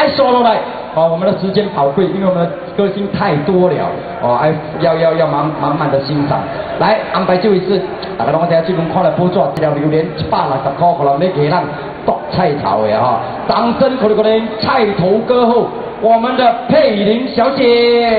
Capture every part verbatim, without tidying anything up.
来说落来。哦，我们的时间宝贵，因为我们的歌星太多了，哦，哎，要要要慢慢慢的欣赏。来安排这位是，大家拢听这轮看了补助一条榴莲一百六十块，可能要给咱剁菜头的哈，掌声鼓励鼓励菜头歌后，我们的佩玲小姐。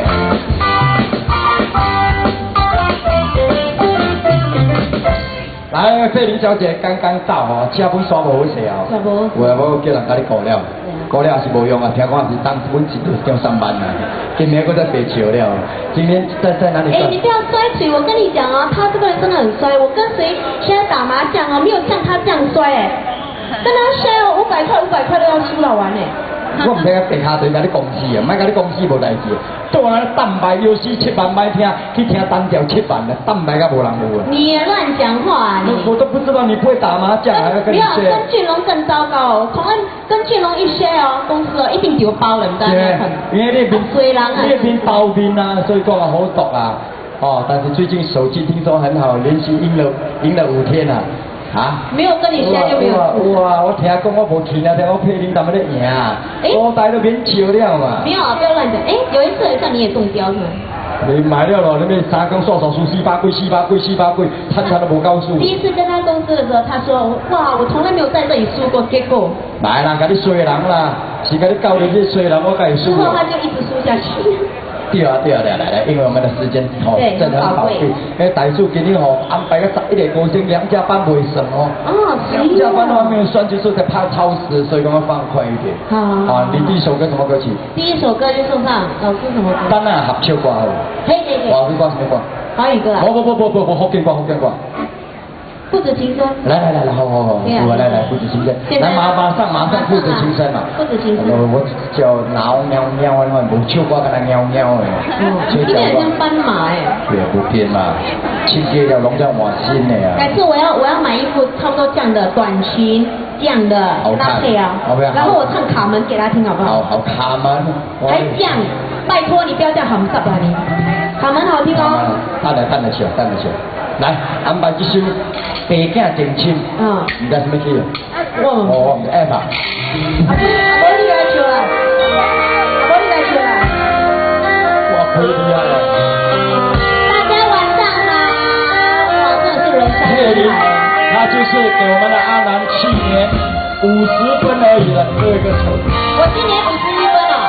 来，佩玲小姐刚刚到哦，车本刷无好势哦， 刷无， 有啊，无叫人甲你顾了。过了是无用啊，听讲是当本一日叫三万啊，今年搁再白笑了。今天在在哪里？ 哎、欸，你不要摔嘴，我跟你讲啊，他这个人真的很衰。我跟谁现在打麻将哦，没有像他这样摔哎、欸，跟他摔哦，五百块五百块都要输到完哎、欸。 我唔听地下队甲你公司啊，唔爱甲你公司无代志。做啊蛋白有四七万买听，去听单调七万的蛋白甲无人有啊。 你也乱讲话、啊，你我都不知道你不会打麻将，还要跟你学。没有，跟俊龙更糟糕哦。同恩跟俊龙一学哦，公司哦一定丢包了，你知道吗？ 因为那边衰人啊， 那边包面啊，所以讲啊好毒啊。哦，但是最近手机听说很好，连续赢了赢了五天啊。啊！ 没有跟你现在就没有。 哇！我听讲我无去啊，听我佩玲他们咧赢啊，我带都免笑了嘛。 没有啊，不要乱讲。哎，有一次好像你也中标是吗？ 你买了咯，那边三更刷手输四百贵，四百贵，四百贵，他全都无告诉。 第一次跟他公司的时候，他说：哇，我从来没有在这里输过，结果。 来啦，甲你衰人啦，是甲你教你这衰人，我甲你输。 之后他就一直输下去。 对啊对啊来来来，因为我们的时间哦真的很宝贵。因为台柱今天哦安排个十一个歌星两家班未算哦。哦，两家班的话没有算，就是在怕超时，所以刚刚放快一点。好。啊，你第一首歌什么歌曲？ 第一首歌就送上老师什么歌？ 当然合唱歌好。 可以可以可以。 华语歌什么歌？ 华语歌啊。 不不不不不不，福建歌福建歌。 不止情深。来来来来，好好好，我来来不止情深，来马马上马上不止情深嘛。 不止情深。 我我叫挠喵喵啊，我无唱歌跟他喵喵的。 嗯，你很像斑马哎。 对，不变嘛，亲切了拢在换新的啊。 改次我要我要买一副差不多这样的短裙，这样的搭配啊。好不好？然后我唱卡门给他听好不好？ 好好卡门。 还这样，拜托你不要这样喊煞啊你。卡门好听哦。 等下等下笑，等下笑。来安排一首。白囝定亲，嗯，你知什么曲？我唔，我唔知 F 啊。阿伯，阿伯你来唱啦，阿伯你来唱啦。哇，可以厉害了。 大家晚上好，哇，真的是人山人海。 他就是给我们的阿南去年五十分而已了，这个球。 我今年五十一分了。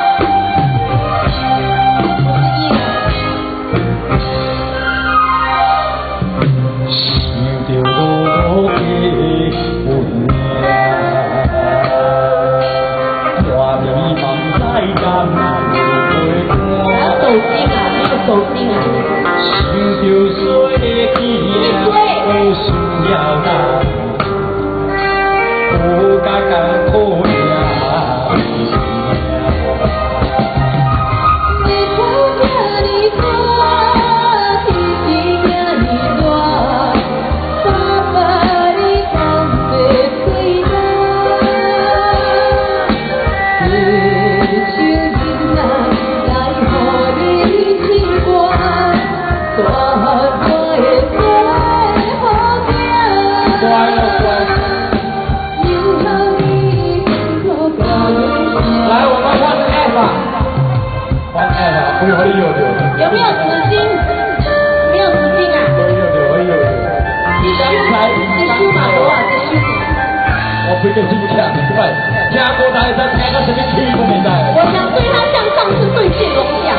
手机啊，想着水惊，我需要人，有甲艰苦命。 有没有纸巾？没有纸巾啊？ 有有有有有。 你书来，你书嘛，我啊，你书。 我不一定听不听，喂，听歌台在听到什么气氛年代？ 我想对他向上是对剑龙奖。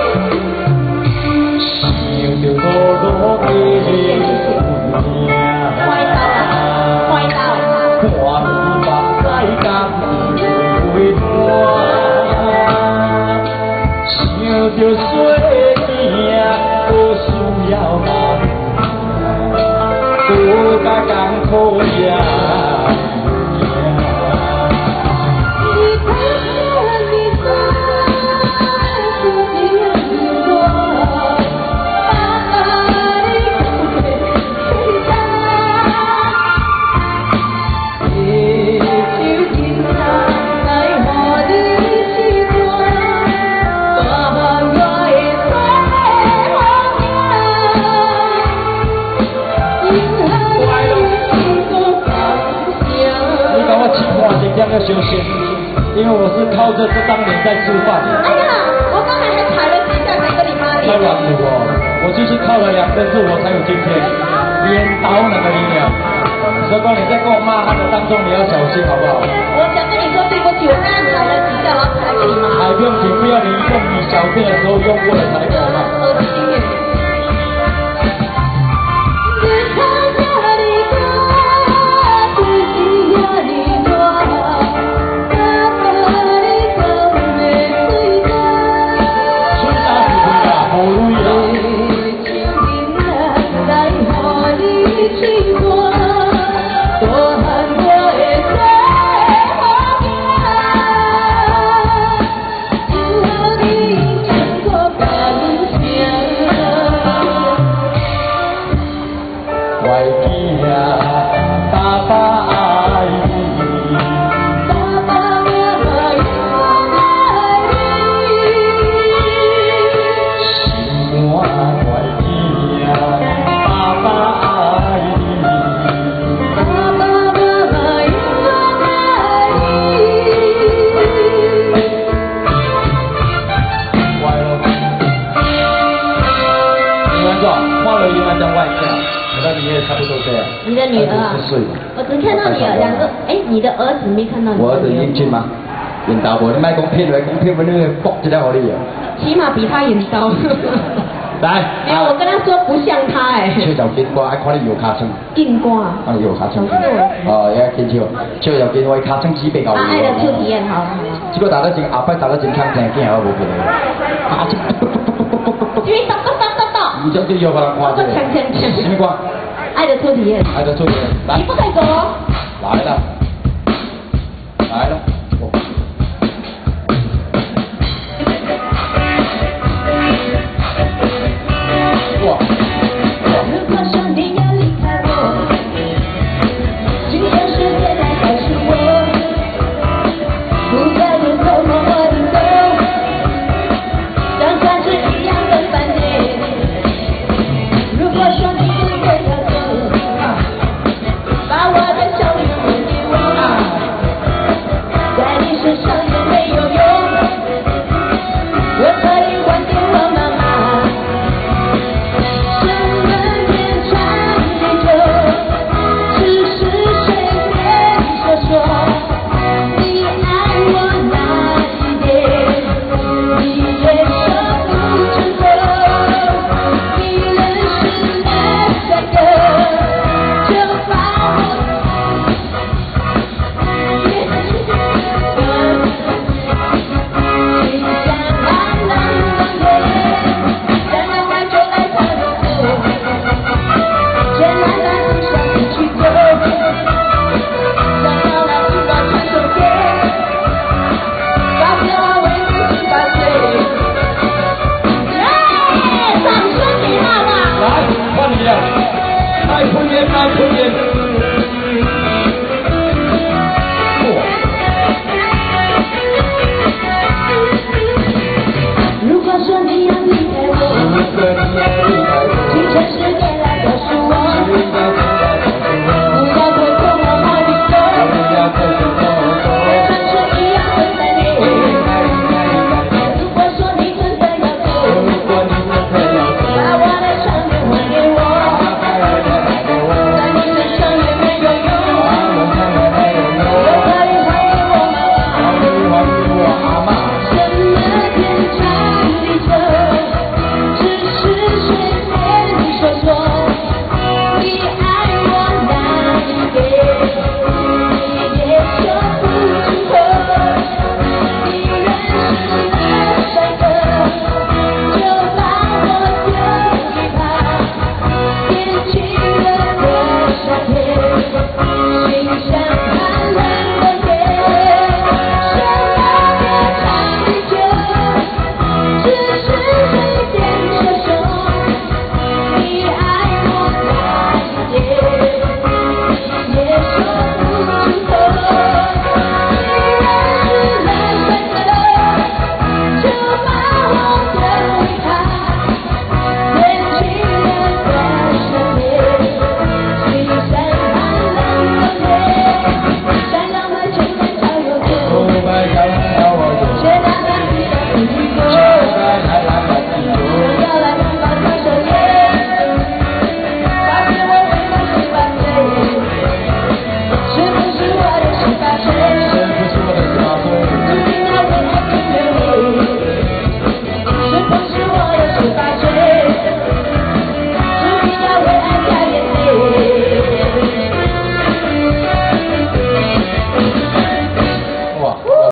想着路路的快刀啊！快刀！ 看你望在江水岸。想着水惊，我需要人，有甲艰苦命。 我是靠着这张脸在吃饭。 哎呀，我刚才还踩了几下才跟你妈太软骨哦，我就是靠了两根字，我才有今天。镰刀那个音了，所以说你在跟我骂他的当中，你要小心好不好？ 我想跟你说对不起，我刚才踩了几下，然后才来跟你妈。 哎，不用紧，不要你用你小便的时候用过的才口嘛。 恶心耶！ 差不多这样。 你的女儿啊？我只看到你两个，哎，你的儿子没看到你。 我儿子英俊吗？演刀不？你卖讲骗来讲骗我那个爆一条给你啊！ 起码比他演刀。 来。 没有，我跟他说不像他哎。 笑就紧瓜，爱看你摇卡声。 紧瓜。 看你摇卡声。哦，也紧笑，笑就紧，我卡声几百高。 啊，爱的出体验好了。 这个打得进，后摆打得进，看正见我无见。卡声。 因为哒哒哒哒哒。 你这就摇把人看见。 锵锵锵。 什么歌？ 爱的出体验。 爱的出体验。来。 你不可以走哦。 来了。来了。哇。 如果说你要离开我，今天世界才还是我，不在乎走过我的走，像钻石一样的反应。如果说你不会要走，把我的手还给我，在你身上。